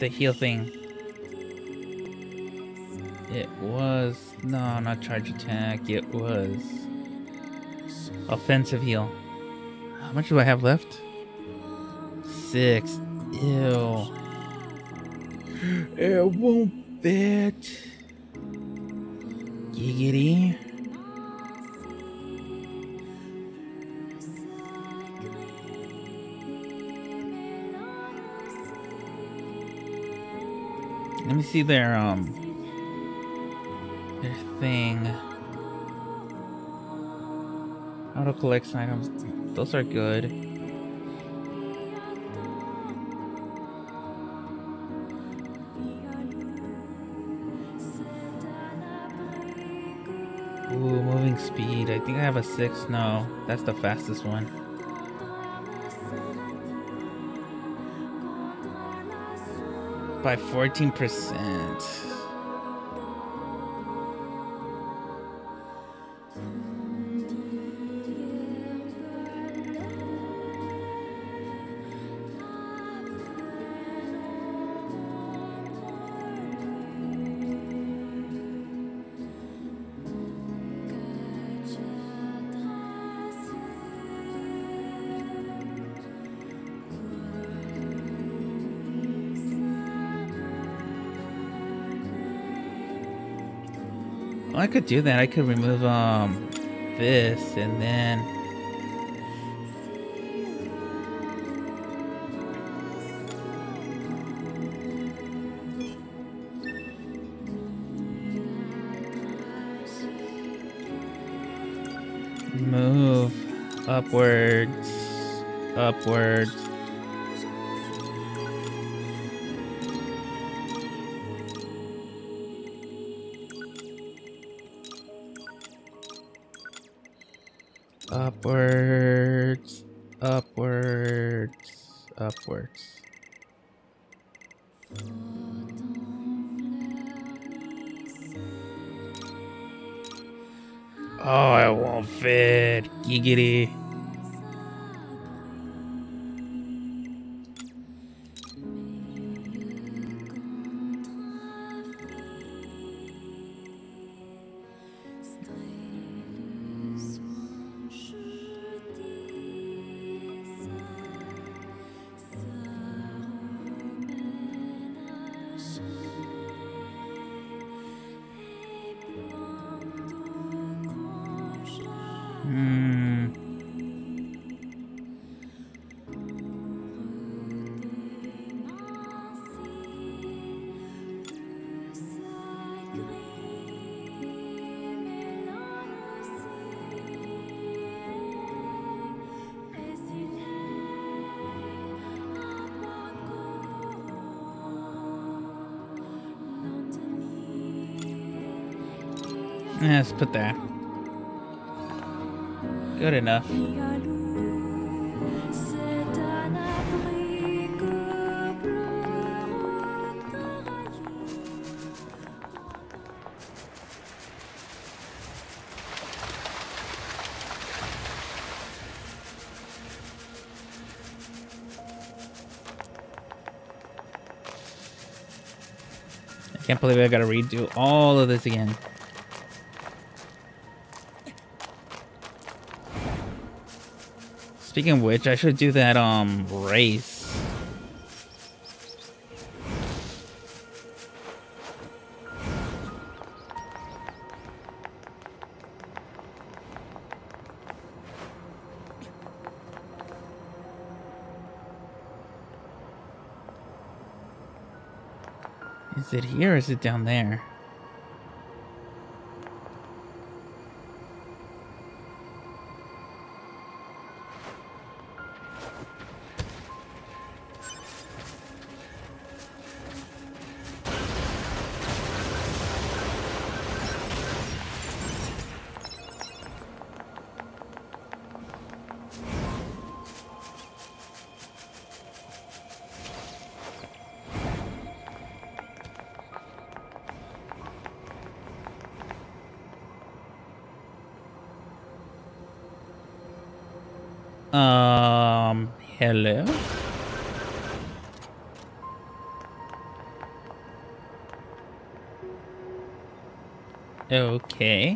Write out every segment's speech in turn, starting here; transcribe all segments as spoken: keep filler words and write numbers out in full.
the heal thing. It was... No, not charge attack. It was... offensive heal. How much do I have left? Six. Ew. It won't fit. Giggity. Let me see their, um... their thing. Auto collects items. Those are good. Ooh, moving speed. I think I have a six. No, that's the fastest one. By fourteen percent. Well, I could do that. I could remove um this and then move upwards, upwards. Upwards, upwards, upwards. Oh, it won't fit. Giggity. Hmm. Yeah, let's put that. Good enough. I can't believe I gotta redo all of this again. Speaking of which, I should do that um race. Is it here or is it down there? Um, hello? Okay.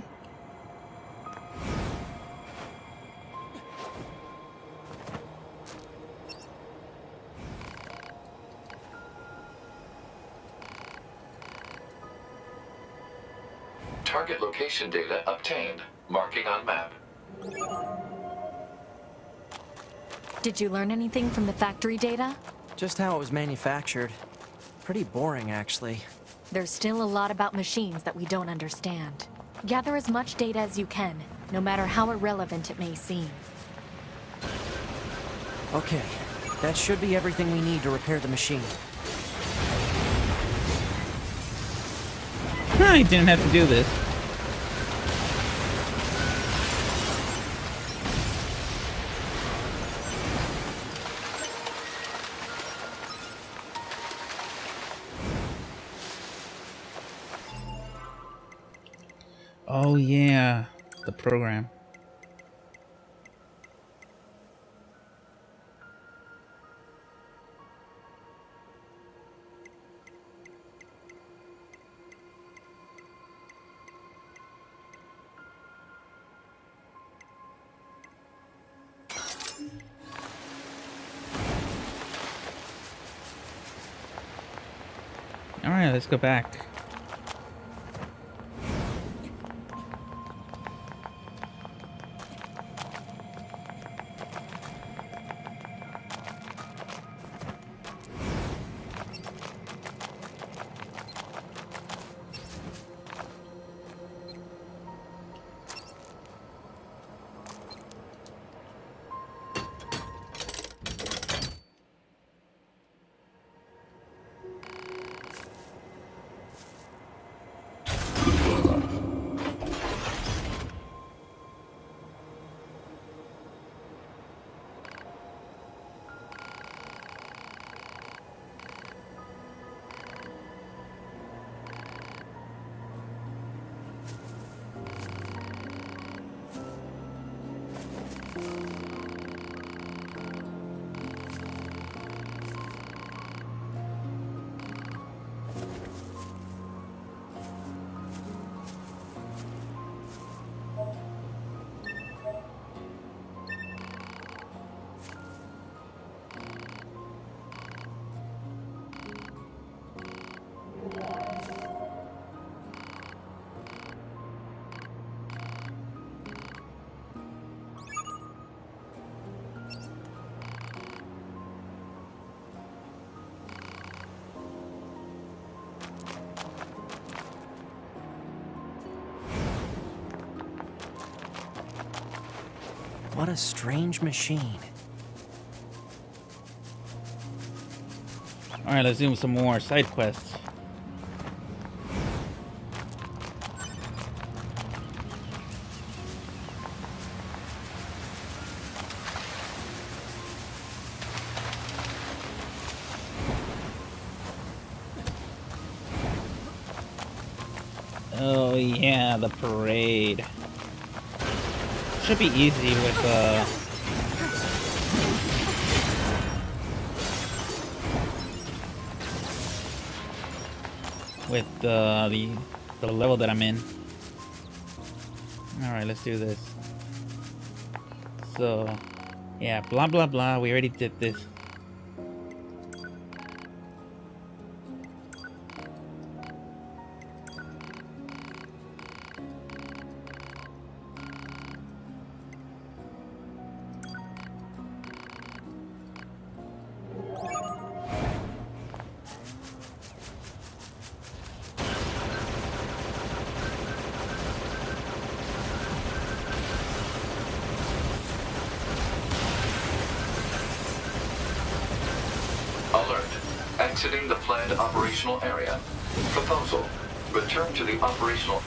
Target location data obtained. Marking on map. Did you learn anything from the factory data? Just how it was manufactured. Pretty boring, actually. There's still a lot about machines that we don't understand. Gather as much data as you can, no matter how irrelevant it may seem. Okay, that should be everything we need to repair the machine. I didn't have to do this. Oh yeah, the program. All right, let's go back. What a strange machine. All right, let's do some more side quests. Oh yeah, the parade. Should be easy with uh with uh, the the level that I'm in. All right, let's do this. So, yeah, blah blah blah. We already did this. Alert. Exiting the planned operational area. Proposal. Return to the operational...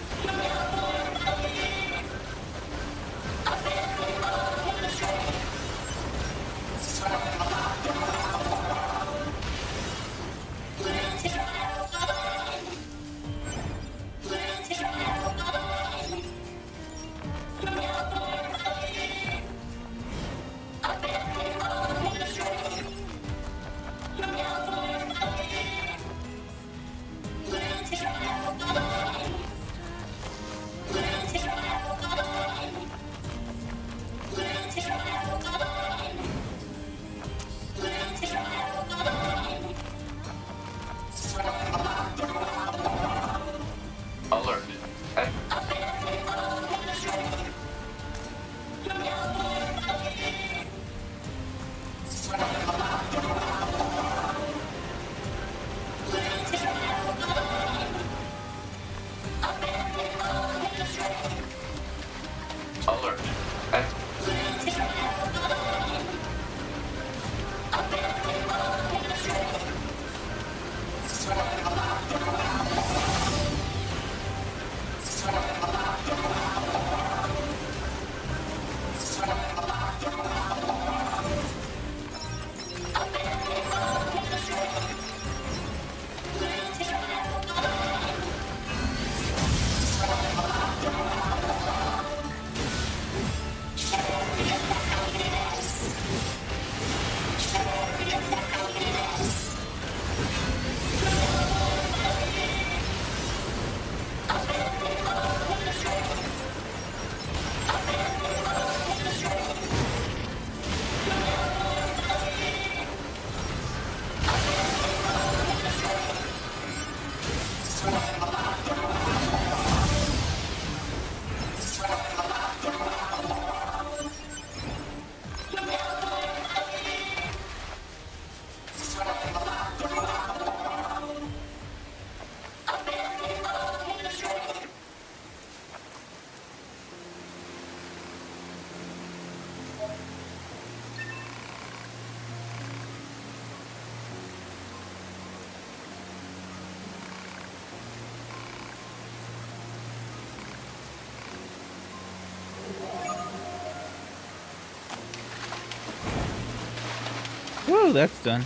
Whoa, that's done.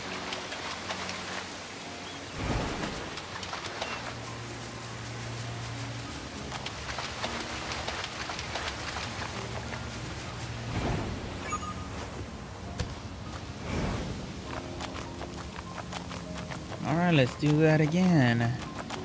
Alright, let's do that again.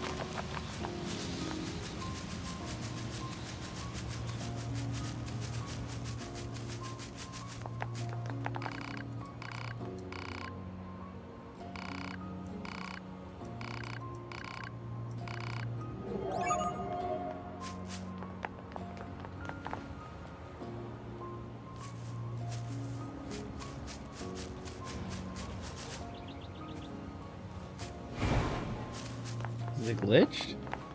Is it glitched?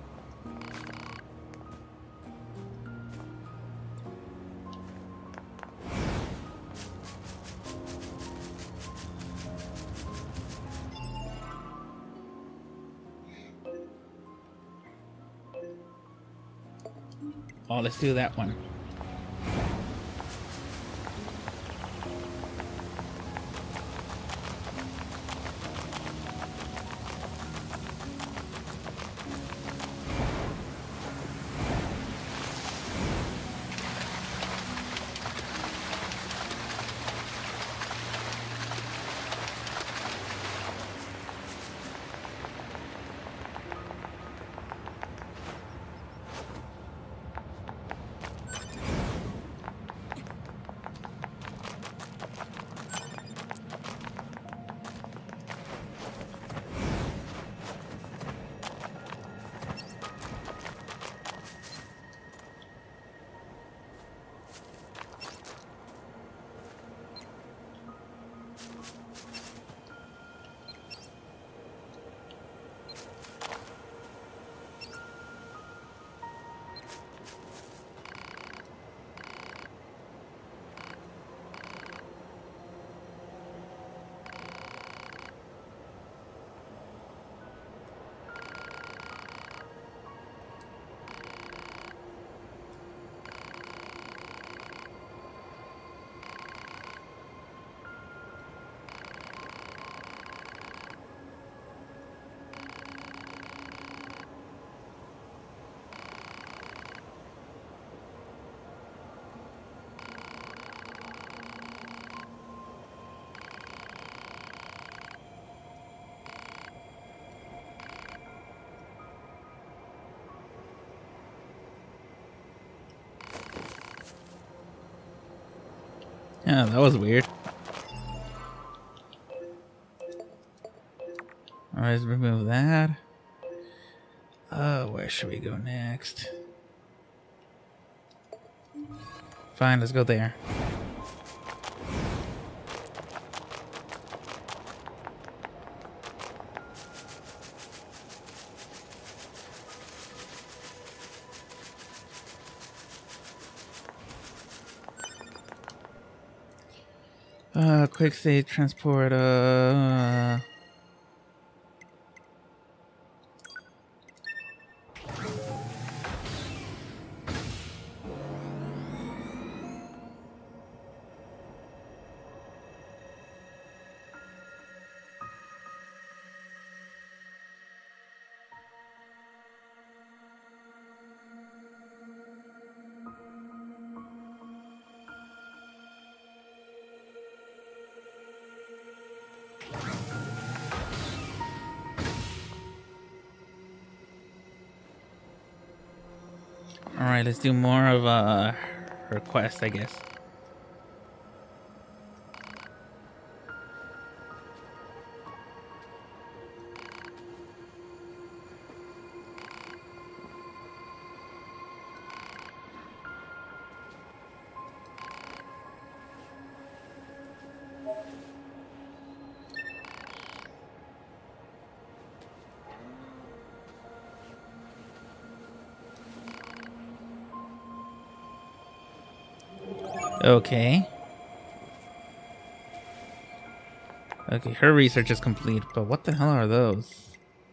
Oh, let's do that one. Yeah, that was weird. Alright, let's remove that. Uh, where should we go next? Fine, let's go there. Uh, quick save transport, uh... Alright, let's do more of a request, I guess. Okay. Okay, her research is complete, but what the hell are those?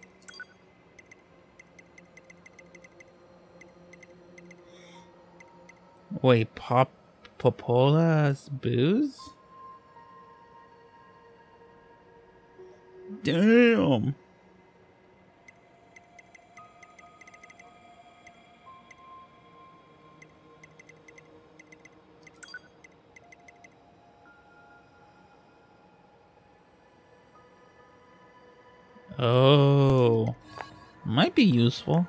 Wait, Pop Popola's booze? Damn. Oh, might be useful.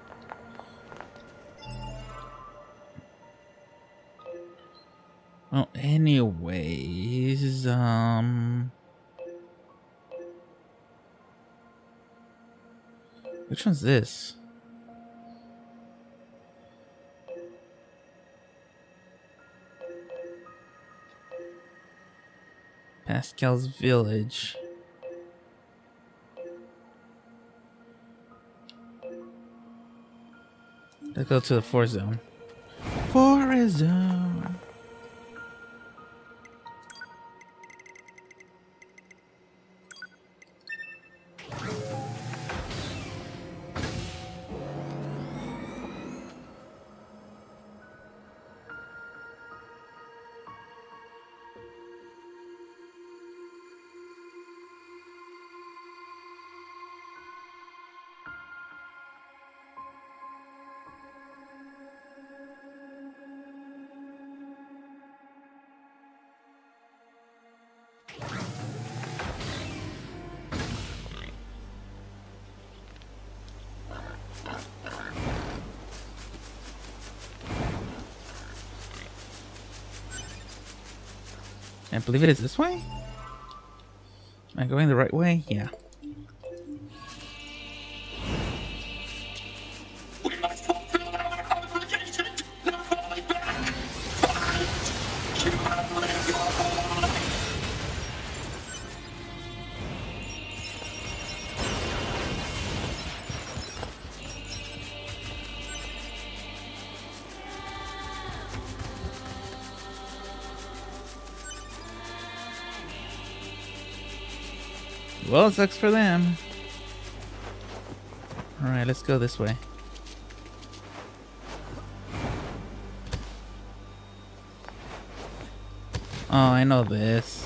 Oh, anyways, um, which one's this? Pascal's Village. Let's go to the forest zone. Forest zone. I believe it is this way? Am I going the right way? Yeah. We must fulfill our obligations. No falling back. Fight. You have lived your whole life. Well, it sucks for them. Alright, let's go this way. Oh, I know this.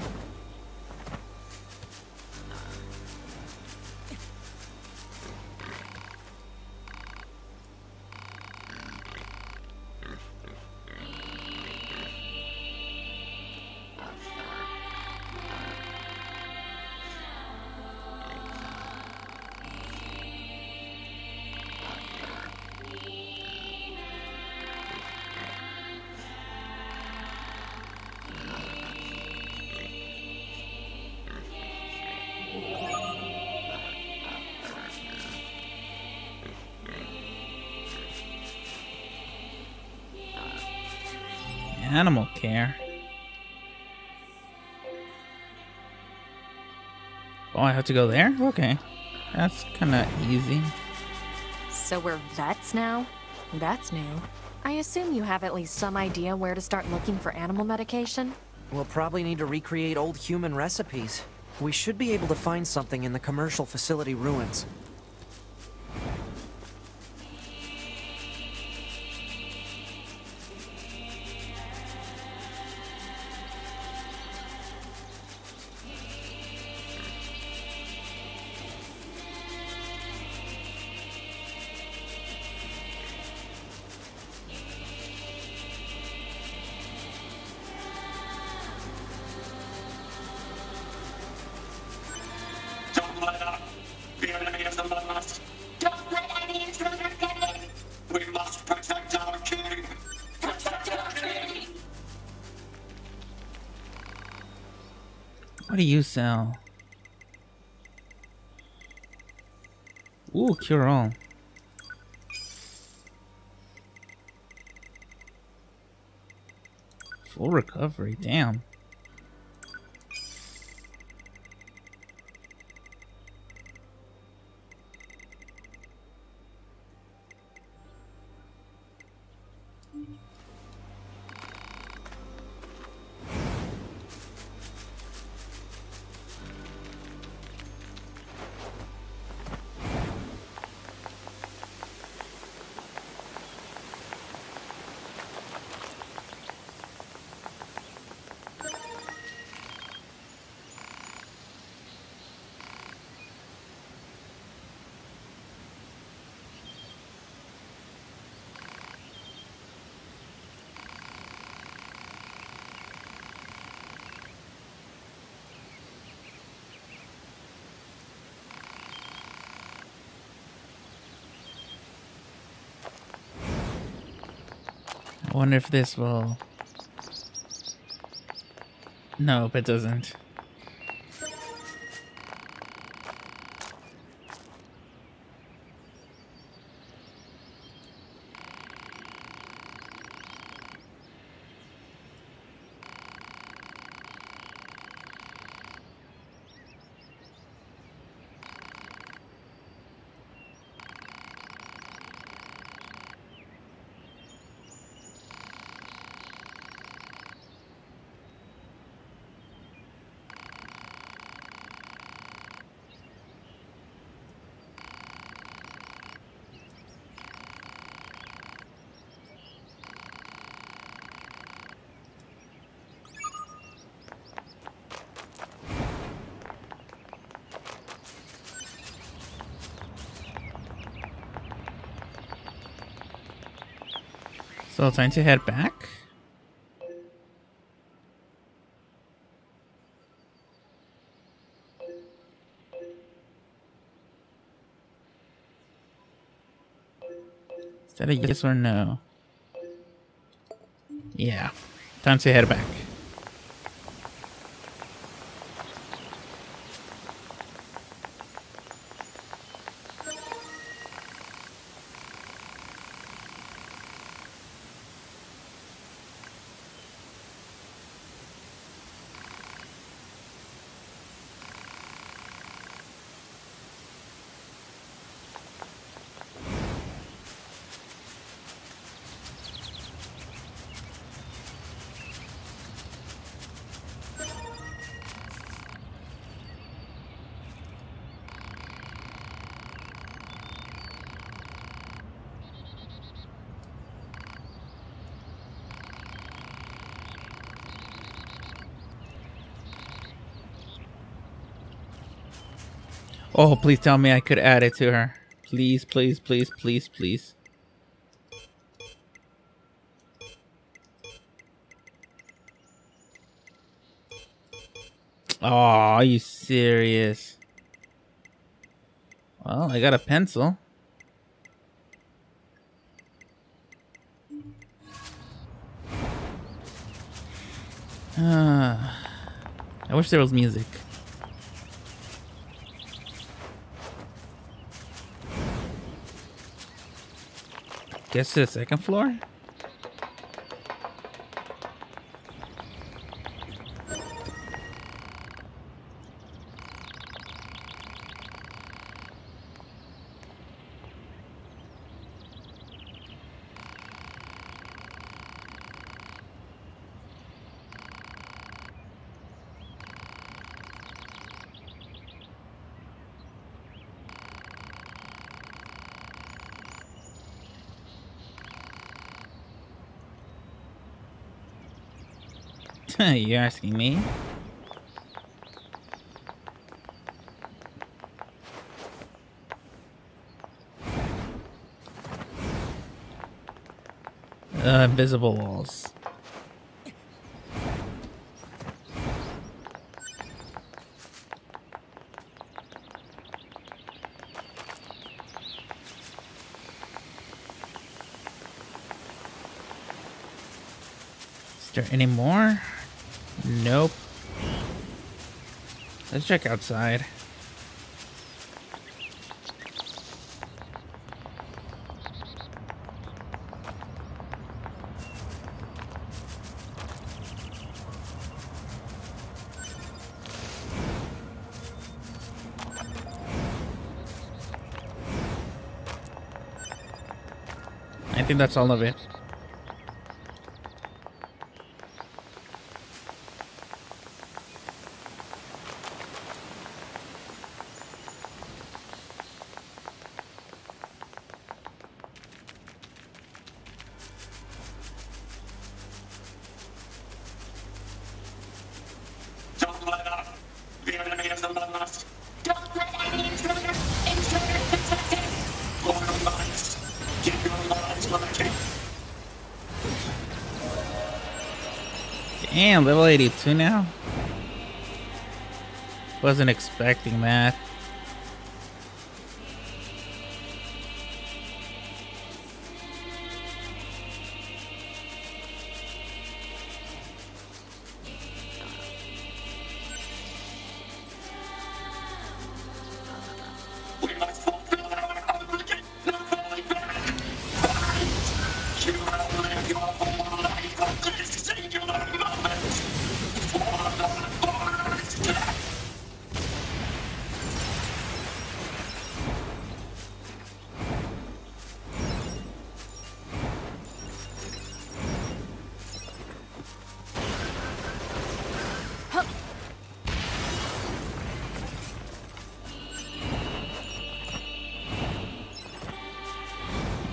Animal care. Oh, I have to go there? Okay. That's kind of easy. So we're vets now? That's new. I assume you have at least some idea where to start looking for animal medication? We'll probably need to recreate old human recipes. We should be able to find something in the commercial facility ruins. Don't let up. The enemy is among us. Don't let any intruders get in. We must protect our king. Protect our king. What do you sell? Ooh, cure all. Full recovery, damn. I wonder if this will... Nope, it doesn't. So time to head back. Is that a yes or no? Yeah. Time to head back. Oh, please tell me I could add it to her. Please, please, please, please, please. Oh, are you serious? Well, I got a pencil. Uh, I wish there was music. Guess to the second floor? You're asking me? Uh, invisible walls. Is there any more? Nope. Let's check outside. I think that's all of it. Don't let up. The enemy is among us. Don't let any intruder. Intruder detected. Loyal lives. Keep your lives limited. Damn, level eighty-two now? Wasn't expecting that.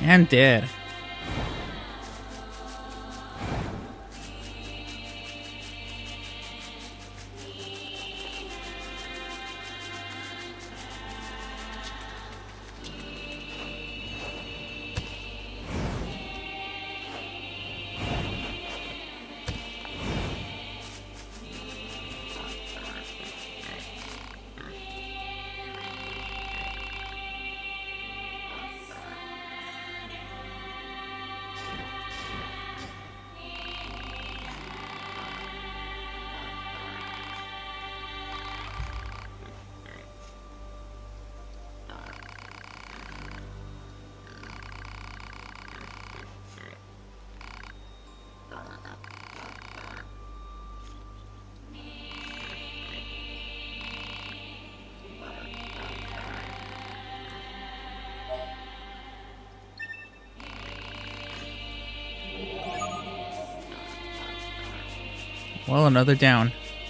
And dead. Well, another down.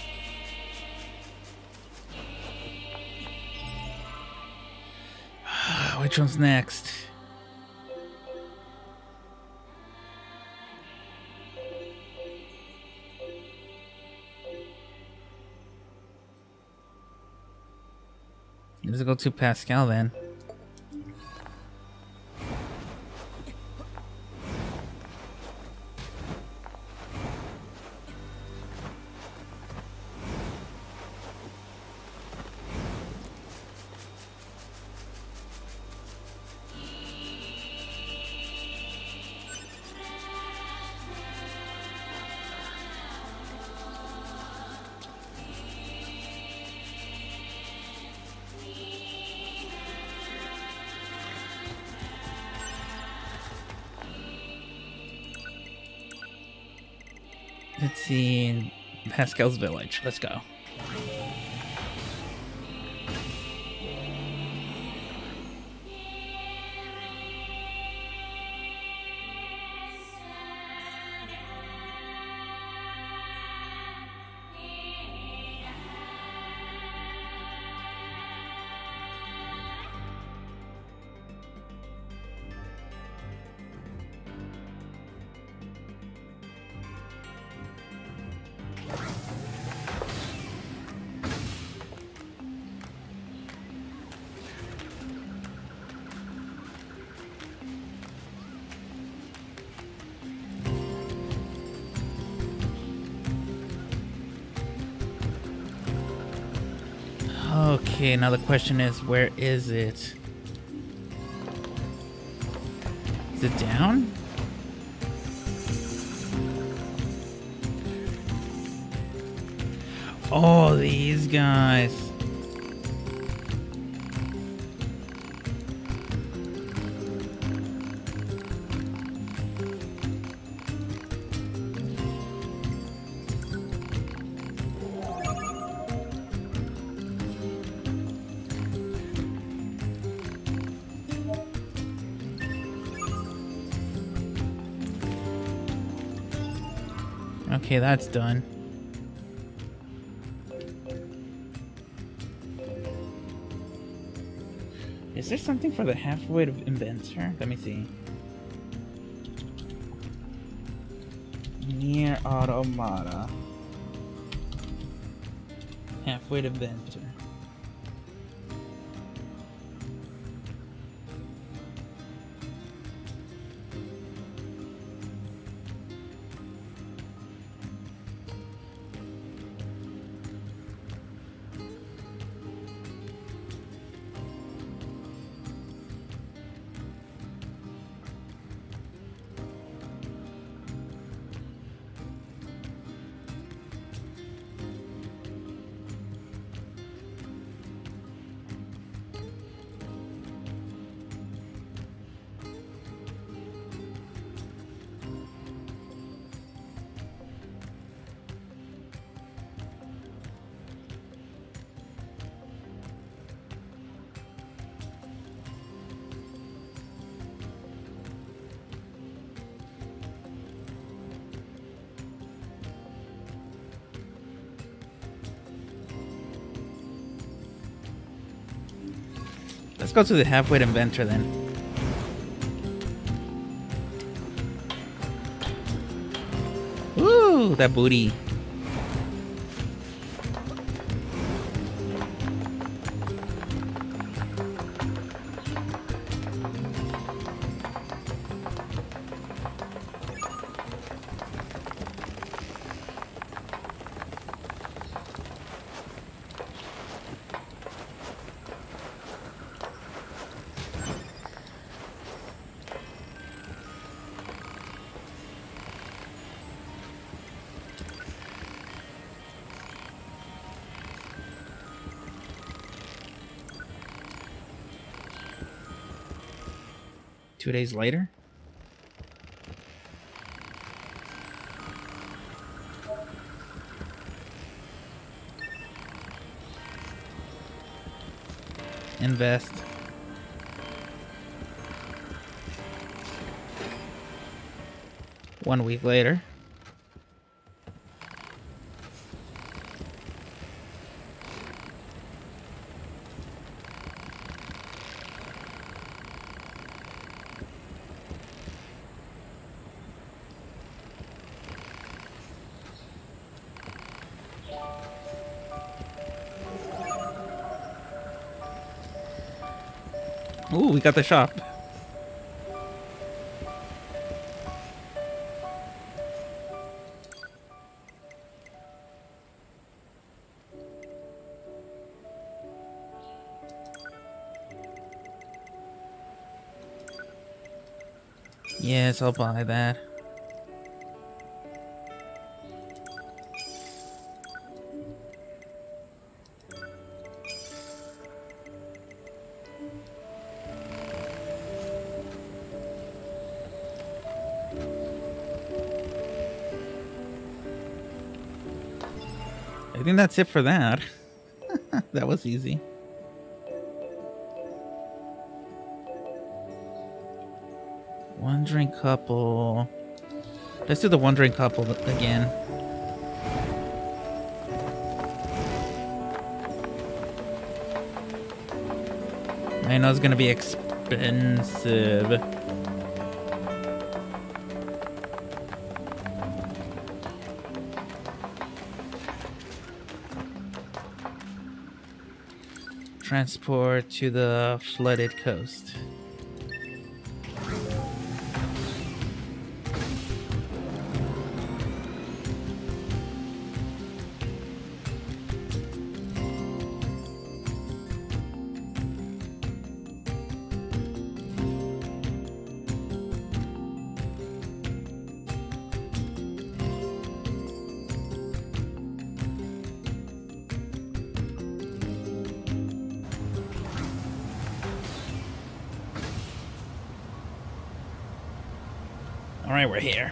Which one's next? Let's go to Pascal then. Let's see, Pascal's village. Let's go. Okay, now the question is, where is it? Is it down? Oh, these guys. Okay, that's done. Is there something for the halfway of inventor? Let me see. Nier Automata. Halfway to inventor. Let's go to the halfway inventor then. Ooh, that booty. Two days later? Invest. One week later. Ooh, we got the shop. Yes, I'll buy that. I think that's it for that. That was easy. One drink couple. Let's do the one drink couple again. I know it's gonna be expensive. Transport to the flooded coast. All right, we're here.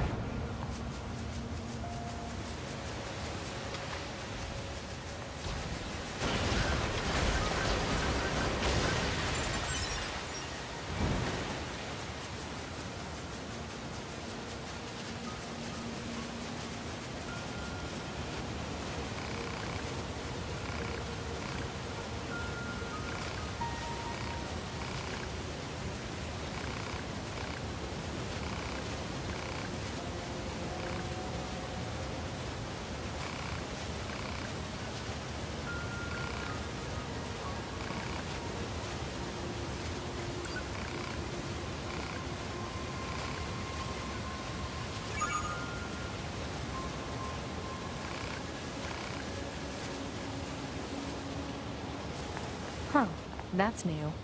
Huh, that's new.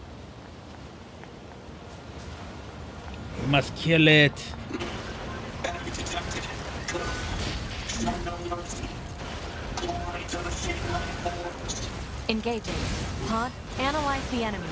We must kill it. Enemy detected. Show no mercy. Glory to the Shade Force. Engaging. Pod, analyze the enemy.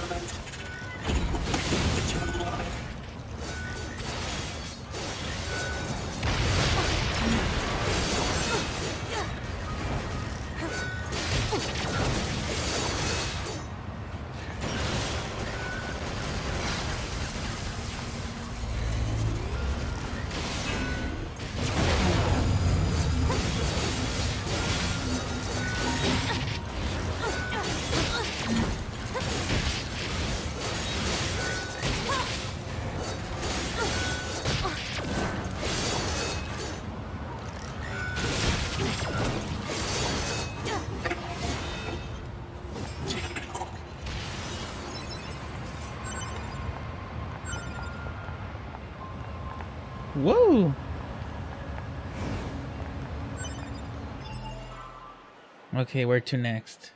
Whoa! Okay, where to next?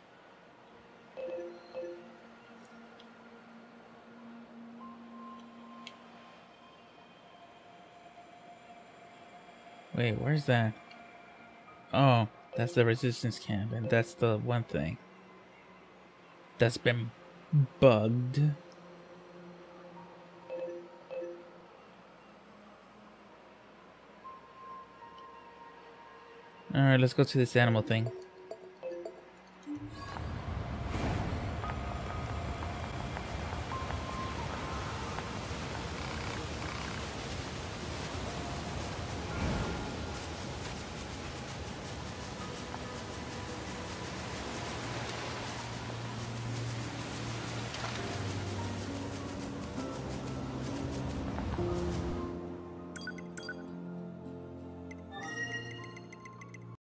Wait, where's that? Oh, that's the resistance camp, and that's the one thing that's been bugged. Alright, let's go to this animal thing.